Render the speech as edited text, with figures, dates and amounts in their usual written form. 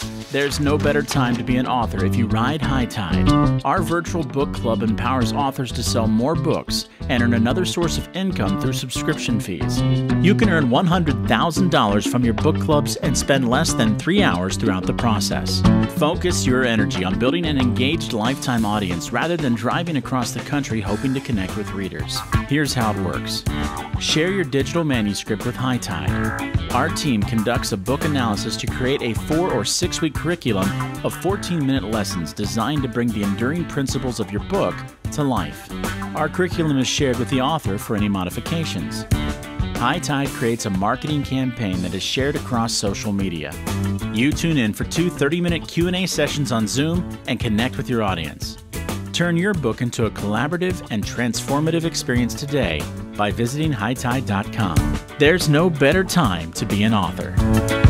There's no better time to be an author if you ride High Tide. Our virtual book club empowers authors to sell more books and earn another source of income through subscription fees. You can earn $100,000 from your book clubs and spend less than 3 hours throughout the process. Focus your energy on building an engaged lifetime audience rather than driving across the country hoping to connect with readers. Here's how it works. Share your digital manuscript with High Tide. Our team conducts a book analysis to create a 4 or 6 week curriculum of 14-minute lessons designed to bring the enduring principles of your book to life. Our curriculum is shared with the author for any modifications. High Tide creates a marketing campaign that is shared across social media. You tune in for 2 30-minute Q&A sessions on Zoom and connect with your audience. Turn your book into a collaborative and transformative experience today by visiting hightide.com. There's no better time to be an author.